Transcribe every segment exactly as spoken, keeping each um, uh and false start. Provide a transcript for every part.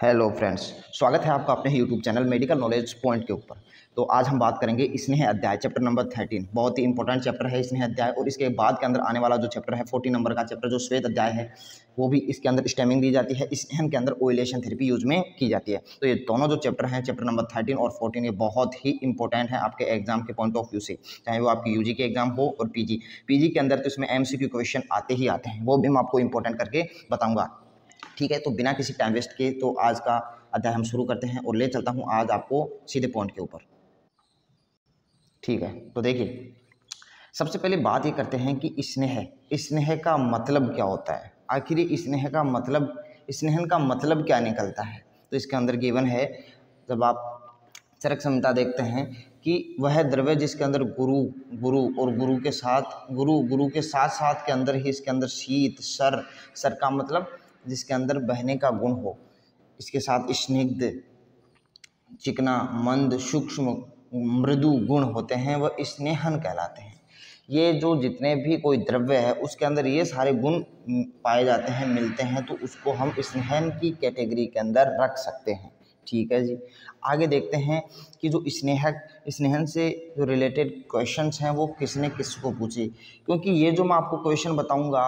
Hello friends, स्वागत है आपका अपने YouTube channel medical knowledge point के ऊपर। तो आज हम बात करेंगे स्नेह अध्याय चैप्टर नंबर थर्टीन। बहुत ही इंपॉर्टेंट चैप्टर है स्नेह अध्याय। और इसके बाद के अंदर आने वाला जो चैप्टर है फोर्टीन नंबर का चैप्टर जो श्वेत अध्याय है, वो भी इसके अंदर स्टेमिंग दी जाती है। स्नेहन के अंदर ओइलेशन थेरेपी यूज में की जाती है। तो ये दोनों जो चैप्टर हैं, चैप्टर नंबर थर्टीन और फोर्टीन, ये बहुत ही इंपॉर्टेंट है आपके एग्जाम के पॉइंट ऑफ व्यू से, चाहे वो आपकी यूजी के एग्जाम हो और पीजी पीजी के अंदर तो इसमें एमसीक्यू क्वेश्चन आते ही आते हैं, वो भी मैं आपको इंपॉर्टेंट करके बताऊंगा। ठीक है, तो बिना किसी टाइम वेस्ट के तो आज का अध्याय हम शुरू करते हैं और ले चलता हूं आज आपको सीधे पॉइंट के ऊपर। ठीक है, तो देखिए, सबसे पहले बात ये करते हैं कि स्नेह स्नेह का मतलब क्या होता है। आखिर ये स्नेह का मतलब, स्नेहन का मतलब क्या निकलता है। तो इसके अंदर गिवन है, जब आप चरक संहिता देखते हैं कि वह द्रव्य जिसके अंदर गुरु गुरु और गुरु के साथ गुरु गुरु के साथ साथ के अंदर ही इसके अंदर शीत सर सर का मतलब जिसके अंदर बहने का गुण हो, इसके साथ स्निग्ध, चिकना, मंद, सूक्ष्म, मृदु गुण होते हैं, वह स्नेहन कहलाते हैं। ये जो जितने भी कोई द्रव्य है उसके अंदर ये सारे गुण पाए जाते हैं, मिलते हैं, तो उसको हम स्नेहन की कैटेगरी के अंदर रख सकते हैं। ठीक है जी, आगे देखते हैं कि जो स्नेहक स्नेहन से जो रिलेटेड क्वेश्चंस हैं वो किसने किसको पूछे। क्योंकि ये जो मैं आपको क्वेश्चन बताऊंगा,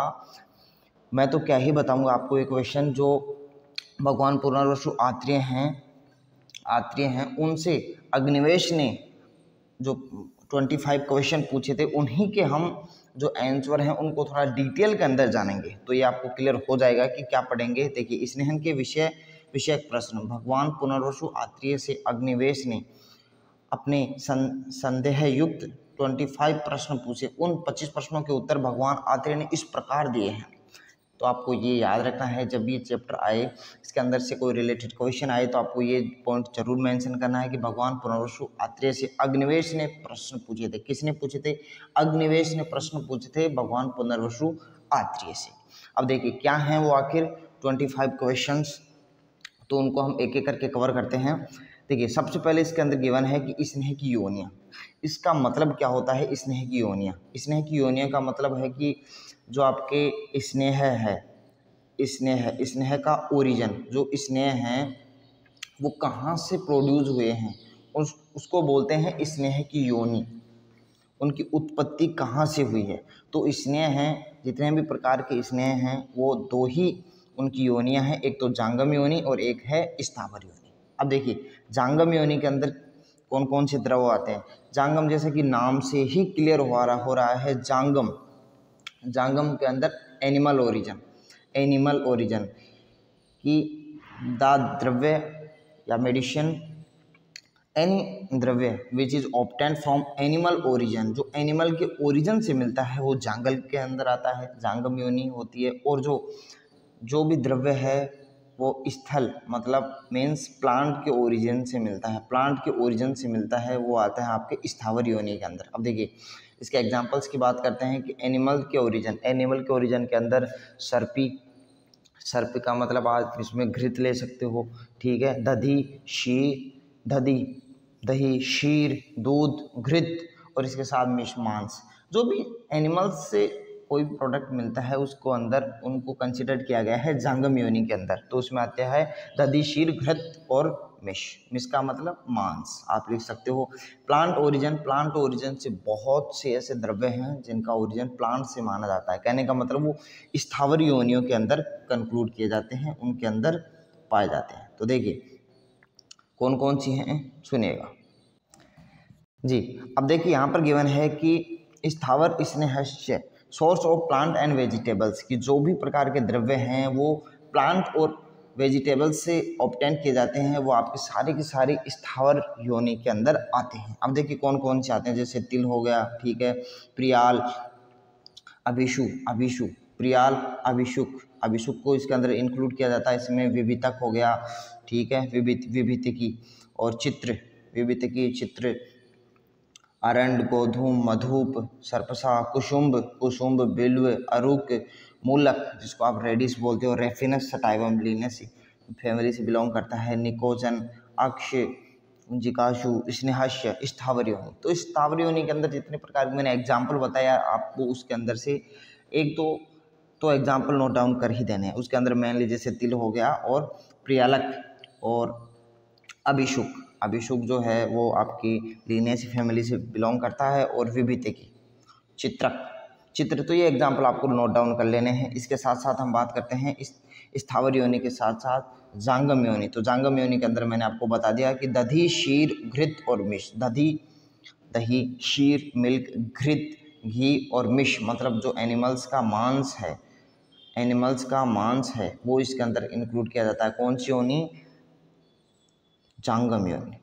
मैं तो क्या ही बताऊंगा आपको, एक क्वेश्चन जो भगवान पुनर्वसु आत्रेय हैं आत्रेय हैं उनसे अग्निवेश ने जो पच्चीस क्वेश्चन पूछे थे, उन्हीं के हम जो आंसर हैं उनको थोड़ा डिटेल के अंदर जानेंगे, तो ये आपको क्लियर हो जाएगा कि क्या पढ़ेंगे। देखिए, स्नेहन के विषय विषयक प्रश्न, भगवान पुनर्वसु आत्रेय से अग्निवेश ने अपने संदेह युक्त पच्चीस प्रश्न पूछे। उन पच्चीस प्रश्नों के उत्तर भगवान आत्रेय ने इस प्रकार दिए हैं। तो आपको ये याद रखना है, जब ये चैप्टर आए, इसके अंदर से कोई रिलेटेड क्वेश्चन आए, तो आपको ये पॉइंट जरूर मेंशन करना है कि भगवान पुनर्वसु आत्रेय से अग्निवेश ने प्रश्न पूछे थे। किसने पूछे थे? अग्निवेश ने प्रश्न पूछे थे भगवान पुनर्वसु आत्रेय से। अब देखिए क्या हैं वो आखिर पच्चीस क्वेश्चंस, तो उनको हम एक एक करके कवर करते हैं। देखिए, सबसे पहले इसके अंदर गिवन है कि स्नेह की योनियाँ। इसका मतलब क्या होता है स्नेह की योनियाँ? स्नेह की योनियाँ का मतलब है कि जो आपके स्नेह है, स्नेह स्नेह का ओरिजिन, जो स्नेह हैं वो कहाँ से प्रोड्यूस हुए हैं, उस उसको बोलते हैं स्नेह की योनि। उनकी उत्पत्ति कहाँ से हुई है। तो स्नेह हैं, जितने भी प्रकार के स्नेह हैं वो दो ही उनकी योनियाँ हैं, एक तो जांगम योनि और एक है स्थावर योनि। अब देखिए, जांगम योनि के अंदर कौन कौन से द्रव आते हैं। जांगम, जैसे कि नाम से ही क्लियर हो रहा हो रहा है, जांगम जांगम के अंदर एनिमल ओरिजिन एनिमल ओरिजिन की द द्रव्य या मेडिसिन, एनी द्रव्य which is obtained from animal origin, जो एनिमल के ओरिजिन से मिलता है वो जांगल के अंदर आता है, जांगम योनि होती है। और जो जो भी द्रव्य है वो स्थल मतलब मीन्स प्लांट के ओरिजिन से मिलता है प्लांट के ओरिजिन से मिलता है वो आता है आपके स्थावर योनि के अंदर। अब देखिए, इसके एग्जांपल्स की बात करते हैं कि एनिमल के ओरिजिन एनिमल के ओरिजिन के अंदर सर्पी, सर्प का मतलब आज इसमें घृत ले सकते हो। ठीक है, दधी, शीर, दधी दही, शीर, दूध, घृत और इसके साथ मिश, मांस। जो भी एनिमल्स से कोई प्रोडक्ट मिलता है उसको अंदर उनको कंसिडर किया गया है जांगम योनि के अंदर। तो उसमें आते हैं दधी, शीर, घृत और मिश। मिश का मतलब मांस, आप लिख सकते हो। प्लांट ओरिजिन, प्लांट ओरिजिन से बहुत से ऐसे द्रव्य हैं जिनका ओरिजिन प्लांट से माना जाता है। कहने का मतलब वो स्थावर योनियों के अंदर कंक्लूड किए जाते हैं, उनके अंदर पाए जाते हैं। तो देखिए कौन कौन सी हैं, सुनिएगा जी। अब देखिए, यहाँ पर गिवन है कि स्थावर स्नेहस्य source of plant and vegetables, की जो भी प्रकार के द्रव्य हैं वो प्लांट और वेजिटेबल्स से ऑब्टेन किए जाते हैं, वो आपके सारे के सारे स्थावर योनि के अंदर आते हैं। अब देखिए कौन कौन से आते हैं, जैसे तिल हो गया, ठीक है, प्रियाल, अभिषु अभिषु प्रियाल, अभिषुक अभिषुक को इसके अंदर इंक्लूड किया जाता है। इसमें विभितक हो गया, ठीक है, विभित विभितकी और चित्र, विभितकी, चित्र, अरंड, गोधूम, मधुप, सर्पसा, कुसुम्ब कुसुम्ब बिल्व, अरुक, मूलक जिसको आप रेडिस बोलते हो, रेफिनस सटाइवम लिनेसी फैमिली से बिलोंग करता है, निकोजन, अक्ष, जिकाशु, स्नेहास्य, स्थावर योनि। तो स्थावर योनि के अंदर जितने प्रकार के मैंने एग्जाम्पल बताया आपको, उसके अंदर से एक दो तो एग्जाम्पल नोट डाउन कर ही देने हैं। उसके अंदर मेनली जैसे तिल हो गया और प्रियालक और अभिशुक, अभिशुक जो है वो आपकी लिनेसी फैमिली से बिलोंग करता है। और विभितिकी, चित्रक, चित्र, तो ये एग्जाम्पल आपको नोट डाउन कर लेने हैं। इसके साथ साथ हम बात करते हैं इस स्थावर योनि के साथ साथ जांगम योनि। तो जांगम योनि के अंदर मैंने आपको बता दिया कि दधी, शीर, घृत और मिश। दधी, दही, शीर, मिल्क, घृत, घी और मिश मतलब जो एनिमल्स का मांस है, एनिमल्स का मांस है वो इसके अंदर इंक्लूड किया जाता है। कौन सी योनि? जांगम योनि,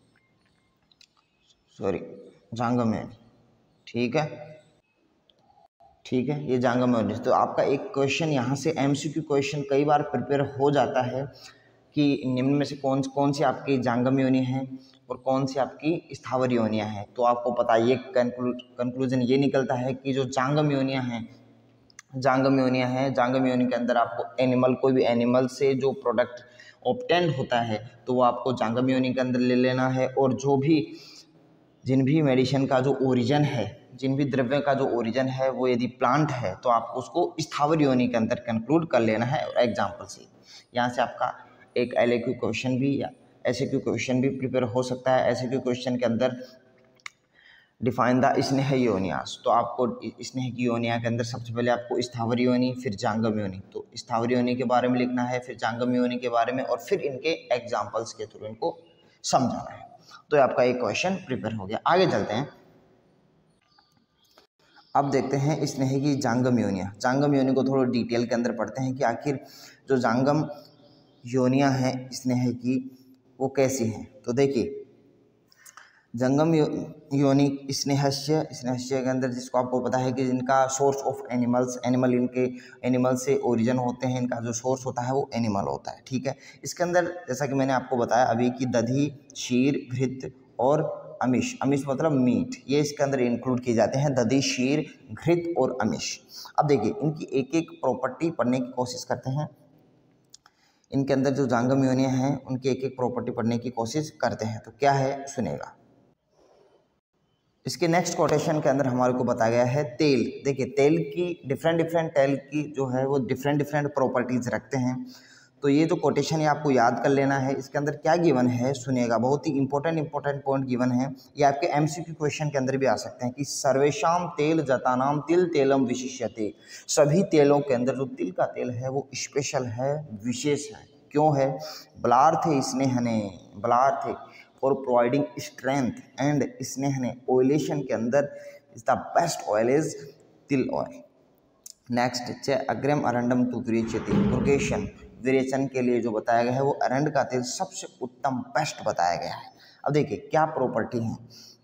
सॉरी जांगम योनि, ठीक है, ठीक है, ये जांगम योनि। तो आपका एक क्वेश्चन यहाँ से एमसीक्यू क्वेश्चन कई बार प्रिपेयर हो जाता है कि निम्न में से कौन कौन सी आपकी जांगम योनि है और कौन सी आपकी स्थावर योनियाँ हैं। तो आपको पता ये कंक्लूजन ये निकलता है कि जो जांगम योनियाँ हैं, जांगम योनियाँ हैं, जांगम योनि के अंदर आपको एनिमल, कोई भी एनिमल से जो प्रोडक्ट ऑब्टेंड होता है तो वो आपको जांगम योनि के अंदर ले लेना है। और जो भी जिन भी मेडिसिन का जो ओरिजिन है, जिन भी द्रव्य का जो ओरिजिन है वो यदि प्लांट है तो आपको उसको स्थावर योनि के अंदर कंक्लूड कर लेना है। और एग्जाम्पल से यहाँ से आपका एक एल ए क्यू क्वेश्चन भी या ऐसे क्यू क्वेश्चन भी प्रिपेयर हो सकता है। ऐसे क्यू क्वेश्चन के अंदर डिफाइन द स्नेह योनियास, तो आपको स्नेह की योनिया के अंदर सबसे पहले आपको स्थावर योनि, फिर जांगम योनि, तो स्थावर योनि के बारे में लिखना है, फिर जांगम योनि के बारे में, और फिर इनके एग्जाम्पल्स के थ्रू इनको समझाना है। तो आपका एक क्वेश्चन प्रिपेयर हो गया। आगे चलते हैं, अब देखते हैं स्नेह की जांगम योनियाँ। जांगम योनि को थोड़ा डिटेल के अंदर पढ़ते हैं कि आखिर जो जांगम योनियाँ हैं स्नेह की वो कैसी हैं। तो देखिए, जंगम यो, योनि स्नेहस्य, स्नेहस्य के अंदर जिसको आपको पता है कि जिनका सोर्स ऑफ एनिमल्स, एनिमल इनके एनिमल से ओरिजिन होते हैं, इनका जो सोर्स होता है वो एनिमल होता है, ठीक है। इसके अंदर जैसा कि मैंने आपको बताया अभी कि दधी, क्षीर, घृत और अमिश, अमिश मतलब मीट, ये इसके अंदर इंक्लूड किए जाते हैं, दधी, क्षीर, घृत और अमिश। अब देखिए इनकी एक एक प्रॉपर्टी पढ़ने की कोशिश करते हैं। इनके अंदर जो जांगम योनियाँ हैं उनकी एक एक प्रॉपर्टी पढ़ने की कोशिश करते हैं। तो क्या है सुनेगा। इसके नेक्स्ट कोटेशन के अंदर हमारे को बताया गया है तेल। देखिए तेल की डिफरेंट डिफरेंट तेल की जो है वो डिफरेंट डिफरेंट प्रॉपर्टीज रखते हैं। तो ये जो कोटेशन है आपको याद कर लेना है। इसके अंदर क्या गिवन है सुनिएगा, बहुत ही इंपॉर्टेंट इंपॉर्टेंट पॉइंट गिवन है। ये आपके एमसीक्यू क्वेश्चन के अंदर भी आ सकते हैं कि सर्वेशाम तेल जतानाम तिल तेलम विशिष्यते, सभी तेलों के अंदर जो तिल का तेल है वो स्पेशल है, विशेष है। क्यों है? बलार्थ स्नेहने, बलार्थ फॉर प्रोवाइडिंग स्ट्रेंथ एंड स्नेहने, ओइलेशन के अंदर is the best oil is til oil. Next च अग्रम अरंडम टू विरेचयति, पुर्गेशन, विरेचन के लिए जो बताया गया है वो अरंड का तेल सबसे उत्तम बेस्ट बताया गया है। अब देखिए क्या प्रॉपर्टी है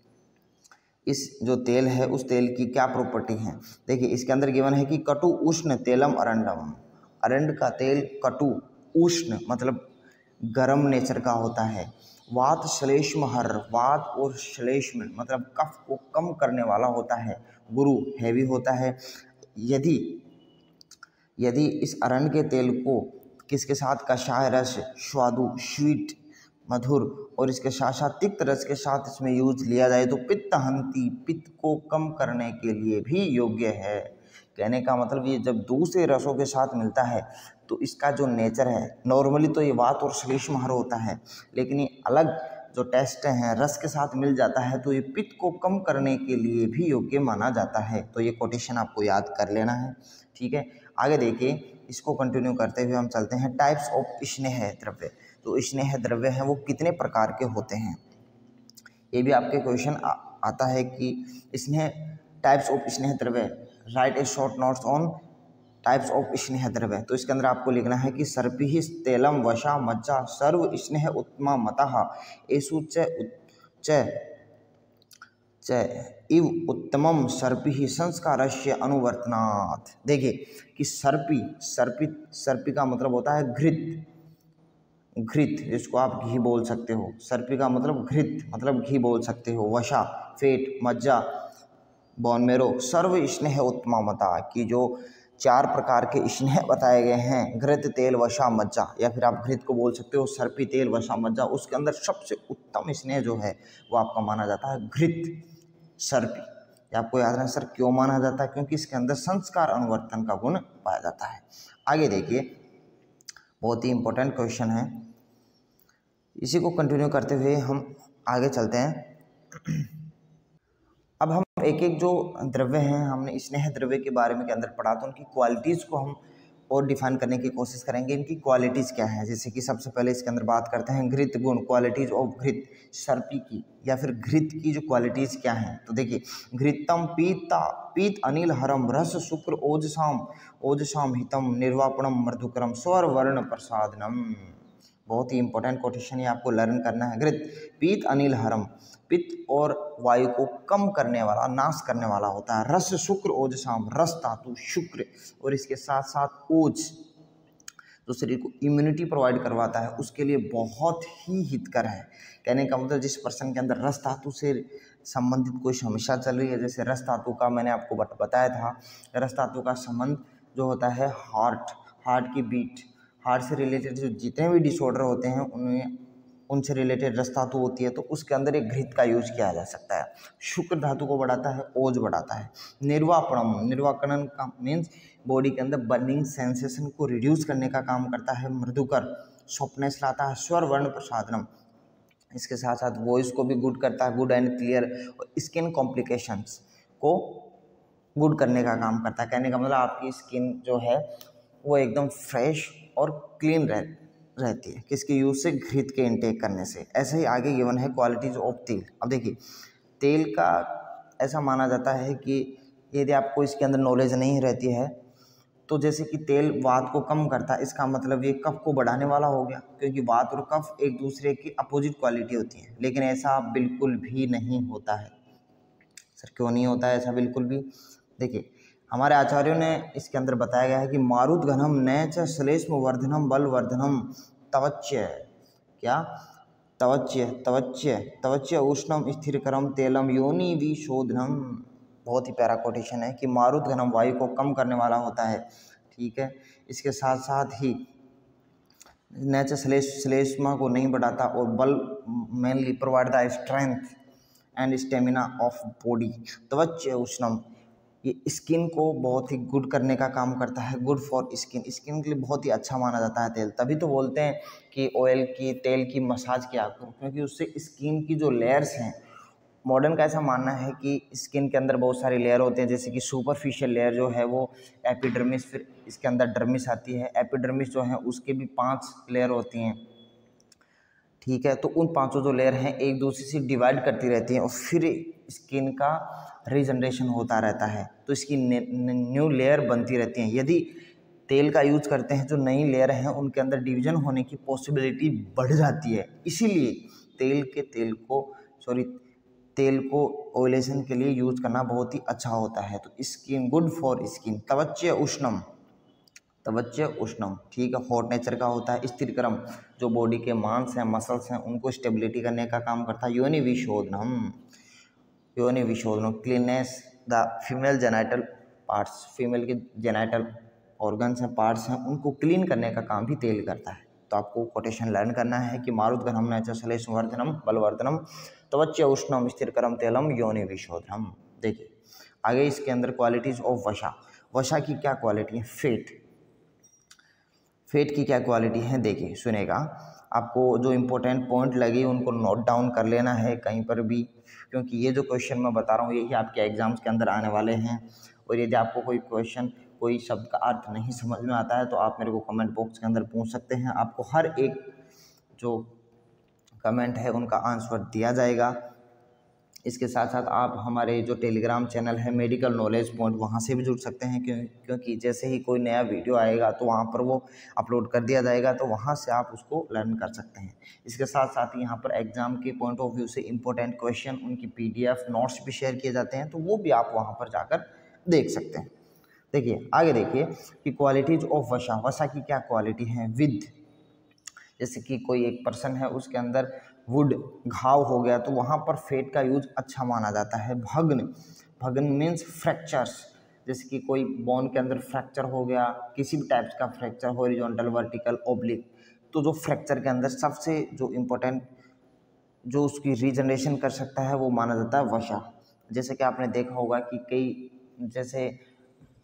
इस जो तेल है उस तेल की क्या प्रॉपर्टी है। देखिए इसके अंदर गिवन है कि कटु उष्ण तेलम अरंडम, अरंड का तेल कटु उष्ण मतलब गर्म नेचर का होता है। वात श्लेष्म हर, वात और श्लेष्म मतलब कफ को कम करने वाला होता है। गुरु हैवी होता है। यदि यदि इस अरंड के तेल को किसके साथ, कषाय रस, स्वादु स्वीट मधुर और इसके साथ साथ तिक्त रस के साथ इसमें यूज लिया जाए तो पित्त हंती, पित्त को कम करने के लिए भी योग्य है। कहने का मतलब ये जब दूसरे रसों के साथ मिलता है तो इसका जो नेचर है, नॉर्मली तो ये वात और श्लेष्म हर होता है, लेकिन ये अलग जो टेस्ट हैं रस के साथ मिल जाता है तो ये पित्त को कम करने के लिए भी योग्य माना जाता है। तो ये कोटेशन आपको याद कर लेना है, ठीक है। आगे देखिए इसको कंटिन्यू करते हुए हम चलते हैं टाइप्स ऑफ स्नेह द्रव्य। तो स्नेह द्रव्य हैं वो कितने प्रकार के होते हैं, ये भी आपके क्वेश्चन आता है कि स्नेह टाइप्स ऑफ स्नेह द्रव्य, write a short notes on types of स्नेह द्रव्य। तो इसके अंदर आपको लिखना है कि सर्पिहि तेलम वशा मज्जा सर्व स्नेह उत्तमा मतः एषु च च च इव उत्तमम सर्पि संस्कारस्य अनुवर्तनात्। देखिए कि सर्पी, सर्पी सर्पी का मतलब होता है घृत, घृत जिसको आप घी बोल सकते हो। सर्पी का मतलब घृत मतलब घी बोल सकते हो। वशा फेट, मज्जा बोन मेरो, सर्व स्नेह उत्तमा मता की जो चार प्रकार के स्नेह बताए गए हैं, घृत, तेल, वशा, मज्जा, या फिर आप घृत को बोल सकते हो, सर्पी, तेल, वशा, मज्जा, उसके अंदर सबसे उत्तम स्नेह जो है वो आपका माना जाता है घृत, सर्पी। ये आपको याद रखना सर क्यों माना जाता है, क्योंकि इसके अंदर संस्कार अनुवर्तन का गुण पाया जाता है। आगे देखिए बहुत ही इंपॉर्टेंट क्वेश्चन है, इसी को कंटिन्यू करते हुए हम आगे चलते हैं। अब हम एक एक जो द्रव्य हैं, हमने स्नेह द्रव्य के बारे में के अंदर पढ़ा, तो उनकी क्वालिटीज़ को हम और डिफाइन करने की कोशिश करेंगे। इनकी क्वालिटीज़ क्या है, जैसे कि सबसे पहले इसके अंदर बात करते हैं घृत गुण, क्वालिटीज़ ऑफ घृत, सर्पी की या फिर घृत की जो क्वालिटीज़ क्या हैं। तो देखिए, घृतम पीता पीत अनिल हरम रस शुक्र ओजसाम ओजसाम हितम निर्वापणम मृदुकरम स्वर वर्ण प्रसादनम। बहुत ही इंपॉर्टेंट कोटेशन ये आपको लर्न करना है। घृत पीत अनिल हरम, पित्त और वायु को कम करने वाला, नाश करने वाला होता है। रस शुक्र ओजसाम, रस धातु शुक्र, और इसके साथ साथ ओज तो शरीर को इम्यूनिटी प्रोवाइड करवाता है, उसके लिए बहुत ही हितकर है। कहने का मतलब जिस पर्सन के अंदर रस धातु से संबंधित कोई समस्या चल रही है, जैसे रस धातु का मैंने आपको बताया था, रस धातु का संबंध जो होता है हार्ट हार्ट की बीट, हार्ट से रिलेटेड जो जितने भी डिसऑर्डर होते हैं उनमें उनसे रिलेटेड रस धातु होती है, तो उसके अंदर एक घृत का यूज किया जा सकता है। शुक्र धातु को बढ़ाता है, ओज बढ़ाता है। निर्वापणम, निर्वापणन का मीन्स बॉडी के अंदर बर्निंग सेंसेशन को रिड्यूस करने का काम करता है। मृदुकर, सॉफ्टनेस लाता है। स्वर वर्ण प्रसादनम, इसके साथ साथ वॉइस को भी गुड करता है, गुड एंड क्लियर। और स्किन कॉम्प्लिकेशंस को गुड करने का काम करता है। कहने का मतलब आपकी स्किन जो है वो एकदम फ्रेश और क्लीन रह रहती है, किसके यूज से, घृत के इनटेक करने से। ऐसे ही आगे गिवन है क्वालिटीज ऑफ तेल। अब देखिए, तेल का ऐसा माना जाता है कि यदि आपको इसके अंदर नॉलेज नहीं रहती है तो जैसे कि तेल वात को कम करता है, इसका मतलब ये कफ को बढ़ाने वाला हो गया, क्योंकि वात और कफ एक दूसरे की अपोजिट क्वालिटी होती है। लेकिन ऐसा बिल्कुल भी नहीं होता है। सर क्यों नहीं होता है ऐसा बिल्कुल भी? देखिए, हमारे आचार्यों ने इसके अंदर बताया गया है कि मारुत घनम नय च श्लेष्म वर्धनम बल वर्धनम तवच्य, क्या तवच्य तवच्य तवच्य उष्णम स्थिरकरम तेलम योनि विशोधनम। बहुत ही प्यारा कोटेशन है कि मारुत घनम वायु को कम करने वाला होता है, ठीक है। इसके साथ साथ ही नेचर श्लेष श्लेष्मा को नहीं बढ़ाता, और बल mainly provide the strength and stamina of body. त्वच्य उष्णम, ये स्किन को बहुत ही गुड करने का काम करता है, गुड फॉर स्किन, स्किन के लिए बहुत ही अच्छा माना जाता है तेल। तभी तो बोलते हैं कि ऑयल की, तेल की मसाज किया करो, क्योंकि उससे स्किन की जो लेयर्स हैं, मॉडर्न का ऐसा मानना है कि स्किन के अंदर बहुत सारे लेयर होते हैं, जैसे कि सुपरफिशियल लेयर जो है वो एपिडर्मिस, फिर इसके अंदर डर्मिस आती है। एपिडर्मिस जो है उसके भी पांच लेयर होती हैं, ठीक है। तो उन पांचों जो लेयर हैं एक दूसरे से डिवाइड करती रहती हैं, और फिर स्किन का रीजनरेशन होता रहता है, तो इसकी न्यू लेयर बनती रहती हैं। यदि तेल का यूज करते हैं, जो नई लेयर हैं उनके अंदर डिवीजन होने की पॉसिबिलिटी बढ़ जाती है। इसीलिए तेल के तेल को सॉरी तेल को ऑयलेशन के लिए यूज करना बहुत ही अच्छा होता है। तो स्किन, गुड फॉर स्किन। त्वच्य उष्णम, त्वच्य उष्णम, ठीक है, हॉट नेचर का होता है। स्थिरकरम, जो बॉडी के मांस हैं, मसल्स हैं, उनको स्टेबिलिटी करने का काम करता है। योनि विशोधनम, योनि विशोधनम, cleanness the female genital parts, female के जेनाइटल ऑर्गन्स हैं, पार्ट्स हैं, उनको क्लीन करने का काम भी तेल करता है। तो आपको कोटेशन लर्न करना है कि मारुत घनम नच श्लेष्मवर्धनम बलवर्धनम त्वच्य उष्णम स्थिरकरम तेलम योनि विशोधनम। देखिए आगे इसके अंदर क्वालिटीज ऑफ वशा। वशा की क्या क्वालिटी है? फेट, फेट की क्या क्वालिटी है? देखिए सुनेगा, आपको जो इम्पोर्टेंट पॉइंट लगे उनको नोट डाउन कर लेना है कहीं पर भी, क्योंकि ये जो क्वेश्चन मैं बता रहा हूँ यही आपके एग्जाम्स के अंदर आने वाले हैं। और यदि आपको कोई क्वेश्चन, कोई शब्द का अर्थ नहीं समझ में आता है तो आप मेरे को कमेंट बॉक्स के अंदर पूछ सकते हैं। आपको हर एक जो कमेंट है उनका आंसर दिया जाएगा। इसके साथ साथ आप हमारे जो टेलीग्राम चैनल है मेडिकल नॉलेज पॉइंट, वहाँ से भी जुड़ सकते हैं, क्यों क्योंकि जैसे ही कोई नया वीडियो आएगा तो वहाँ पर वो अपलोड कर दिया जाएगा, तो वहाँ से आप उसको लर्न कर सकते हैं। इसके साथ साथ यहाँ पर एग्जाम के पॉइंट ऑफ व्यू से इंपॉर्टेंट क्वेश्चन, उनकी पीडीएफ नोट्स भी शेयर किए जाते हैं, तो वो भी आप वहाँ पर जाकर देख सकते हैं। देखिए आगे देखिए कि क्वालिटीज ऑफ वशा। वशा की क्या क्वालिटी है? विद, जैसे कि कोई एक पर्सन है उसके अंदर वुड, घाव हो गया, तो वहाँ पर फेट का यूज अच्छा माना जाता है। भग्न, भग्न मीन्स फ्रैक्चर्स, जैसे कि कोई बोन के अंदर फ्रैक्चर हो गया, किसी भी टाइप्स का फ्रैक्चर, हॉरिजॉन्टल, वर्टिकल, ओब्लिक, तो जो फ्रैक्चर के अंदर सबसे जो इम्पोर्टेंट जो उसकी रीजनरेशन कर सकता है वो माना जाता है वशा। जैसे कि आपने देखा होगा कि कई जैसे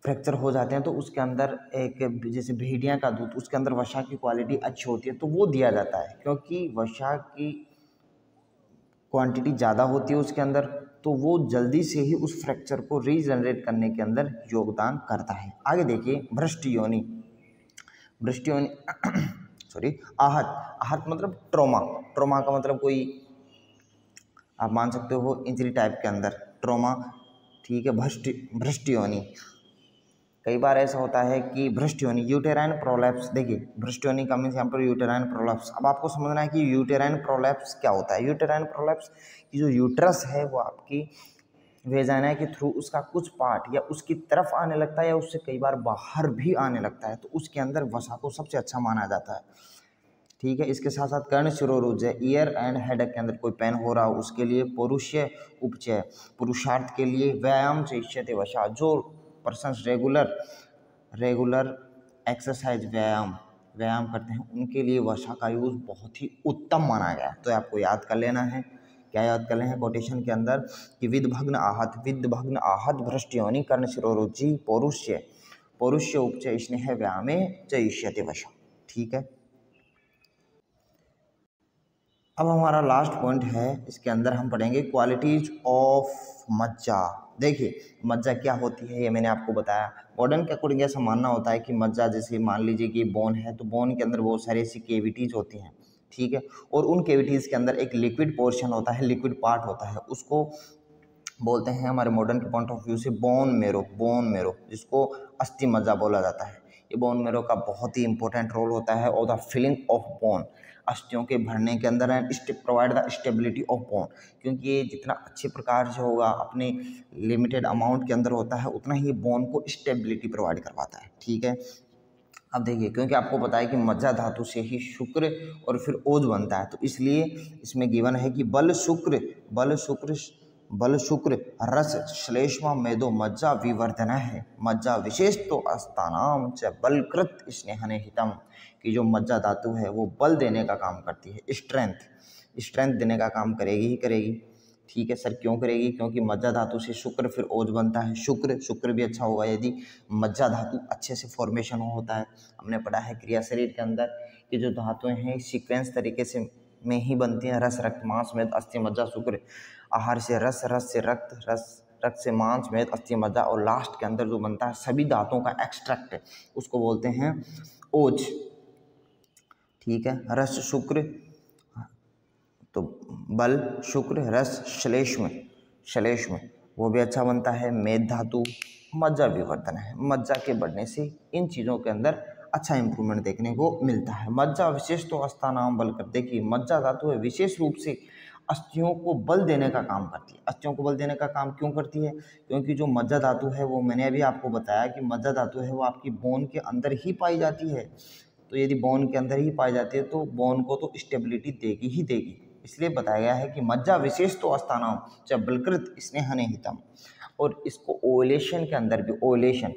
फ्रैक्चर हो जाते हैं तो उसके अंदर एक जैसे भेड़िया का दूध, उसके अंदर वसा की क्वालिटी अच्छी होती है तो वो दिया जाता है, क्योंकि वसा की क्वांटिटी ज़्यादा होती है उसके अंदर, तो वो जल्दी से ही उस फ्रैक्चर को रीजनरेट करने के अंदर योगदान करता है। आगे देखिए भ्रष्ट योनि। भ्रष्ट योनि सॉरी आहत। आहत मतलब ट्रॉमा। ट्रॉमा का मतलब कोई आप मान सकते हो इंजरी टाइप के अंदर ट्रॉमा, ठीक है। भ्रष्ट भ्रष्ट योनि, कई बार ऐसा होता है कि भ्रष्ट योनि यूटेराइन प्रोलैप्स। देखिए भ्रष्ट योनि का मीन्स यहाँ पर यूटेराइन प्रोलैप्स। अब आपको समझना है कि यूटेराइन प्रोलैप्स क्या होता है। यूटेराइन प्रोलैप्स की जो यूट्रस है वो आपकी वेजाना के थ्रू उसका कुछ पार्ट या उसकी तरफ आने लगता है या उससे कई बार बाहर भी आने लगता है, तो उसके अंदर वसा को सबसे अच्छा माना जाता है, ठीक है। इसके साथ साथ कर्ण शिरोरुज्य, ईयर एंड हेडेक के अंदर कोई पेन हो रहा हो उसके लिए पुरुषय उपचय, पुरुषार्थ के लिए व्यायाम से इच्छते वशा, जो पर्सन्स रेगुलर रेगुलर एक्सरसाइज व्यायाम व्यायाम करते हैं उनके लिए वसा का यूज़ बहुत ही उत्तम माना गया है। तो आपको याद कर लेना है, क्या याद कर लें हैं कोटेशन के अंदर कि विदभग्न आहत, विदभग्न आहत भ्रष्ट योनि कर्ण शिरोरुचि पौरुष्य पौरुष्य उपचय स्नेह व्यायामे चयिष्यते वशा, ठीक है। अब हमारा लास्ट पॉइंट है, इसके अंदर हम पढ़ेंगे क्वालिटीज ऑफ मज्जा। देखिए मज्जा क्या होती है ये मैंने आपको बताया। मॉडर्न के अकॉर्डिंग ऐसा मानना होता है कि मज्जा जैसे मान लीजिए कि बोन है तो बोन के अंदर बहुत सारी ऐसी केविटीज़ होती हैं, ठीक है, और उन केविटीज़ के अंदर एक लिक्विड पोर्शन होता है, लिक्विड पार्ट होता है, उसको बोलते हैं हमारे मॉडर्न के पॉइंट ऑफ व्यू से बोन मेरो। बोन मेरो जिसको अस्थि मज्जा बोला जाता है। ये बोन मेरो का बहुत ही इंपॉर्टेंट रोल होता है और द फिलिंग ऑफ बोन, अस्थियों के भरने के अंदर and provide the stability of bone, क्योंकि ये जितना अच्छे प्रकार से होगा अपने लिमिटेड अमाउंट के अंदर होता है उतना ही बोन को स्टेबिलिटी प्रोवाइड करवाता है, ठीक है। अब देखिए क्योंकि आपको पता है कि मज्जा धातु से ही शुक्र और फिर ओज बनता है, तो इसलिए इसमें गिवन है कि बल शुक्र बल शुक्र बल शुक्र रस श्लेष्मा मेदो मज्जा विवर्धन है। मज्जा विशेष तो अस्तानाम च बलकृत स्नेहने हितम, कि जो मज्जा धातु है वो बल देने का काम करती है, स्ट्रेंथ स्ट्रेंथ देने का काम करेगी ही करेगी, ठीक है सर। क्यों करेगी? क्योंकि मज्जा धातु से शुक्र फिर ओज बनता है। शुक्र शुक्र भी अच्छा होगा यदि मज्जा धातु अच्छे से फॉर्मेशन होता है। हमने पढ़ा है क्रिया शरीर के अंदर कि जो धातुएं हैं सीक्वेंस तरीके से में ही बनती हैं, रस रक्त मांस मेद अस्थि मज्जा शुक्र, आहार से रस, रस से रक्त, रस रक्त से मांस मेद अस्थि मज्जा, और लास्ट के अंदर जो बनता है सभी धातुओं का एक्सट्रैक्ट उसको बोलते हैं ओज, ठीक है। रस शुक्र तो बल शुक्र रस श्लेष्म श्लेष्म वो भी अच्छा बनता है। मेद धातु मज्जा विवर्धन है, मज्जा के बढ़ने से इन चीज़ों के अंदर अच्छा इंप्रूवमेंट देखने को मिलता है। मज्जा विशेष तो अस्तानाम बल कर, देखिए मज्जा धातु है विशेष रूप से अस्थियों को बल देने का काम करती है। अस्थियों को बल देने का काम क्यों करती है? क्योंकि जो मज्जा धातु है वो मैंने अभी आपको बताया कि मज्जा धातु है वो आपकी बोन के अंदर ही पाई जाती है, तो यदि बोन के अंदर ही पाई जाती है तो बोन को तो स्टेबिलिटी देगी ही देगी, इसलिए बताया गया है कि मज्जा विशेष तो अस्तानाम च बलकृत स्नेहने हितम। और इसको ओलेशन के अंदर भी ओलेशन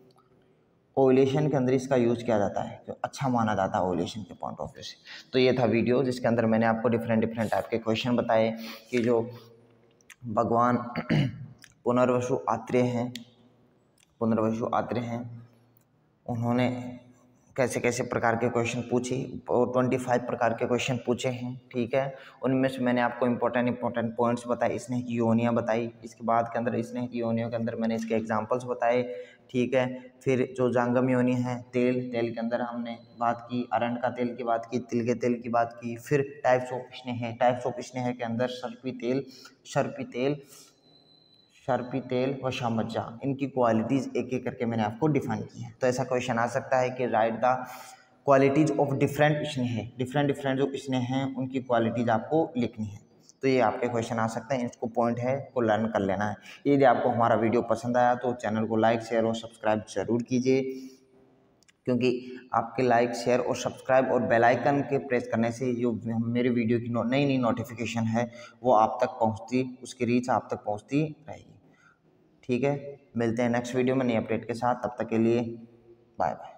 ओलेशन के अंदर इसका यूज़ किया जाता है, तो अच्छा माना जाता है ओलेशन के पॉइंट ऑफ व्यू से। तो ये था वीडियो जिसके अंदर मैंने आपको डिफरेंट डिफरेंट टाइप के क्वेश्चन बताए कि जो भगवान पुनर्वसु आत्रेय हैं पुनर्वसु आत्रेय हैं उन्होंने कैसे कैसे प्रकार के क्वेश्चन पूछे और पच्चीस प्रकार के क्वेश्चन पूछे हैं, ठीक है। उनमें से मैंने आपको इंपॉर्टेंट इंपॉर्टेंट पॉइंट्स बताए, स्नेह की योनियाँ बताई, इसके बाद के अंदर स्नेह की योनियों के अंदर मैंने इसके एग्जांपल्स बताए, ठीक है। फिर जो जांगम योनि है तेल तेल के अंदर हमने बात की, अरंड का तेल की बात की, तिल के तेल की बात की। फिर टाइप्स ऑफ स्नेह टाइप्स ऑफ स्नेह के अंदर सर्पी तेल सर्पी तेल सर्पी तेल व शामज्जा, इनकी क्वालिटीज़ एक एक करके मैंने आपको डिफाइन की है। तो ऐसा क्वेश्चन आ सकता है कि write the qualities of different स्नेह, डिफरेंट डिफरेंट जो स्नेह हैं उनकी क्वालिटीज़ आपको लिखनी है। तो ये आपके क्वेश्चन आ सकते हैं, इसको पॉइंट है को लर्न कर लेना है। यदि आपको हमारा वीडियो पसंद आया तो चैनल को लाइक शेयर और सब्सक्राइब जरूर कीजिए, क्योंकि आपके लाइक शेयर और सब्सक्राइब और बेल आइकन के प्रेस करने से जो मेरे वीडियो की नई नई नोटिफिकेशन है वो आप तक पहुंचती उसकी रीच आप तक पहुंचती रहेगी, ठीक है। मिलते हैं नेक्स्ट वीडियो में नई अपडेट के साथ, तब तक के लिए बाय बाय।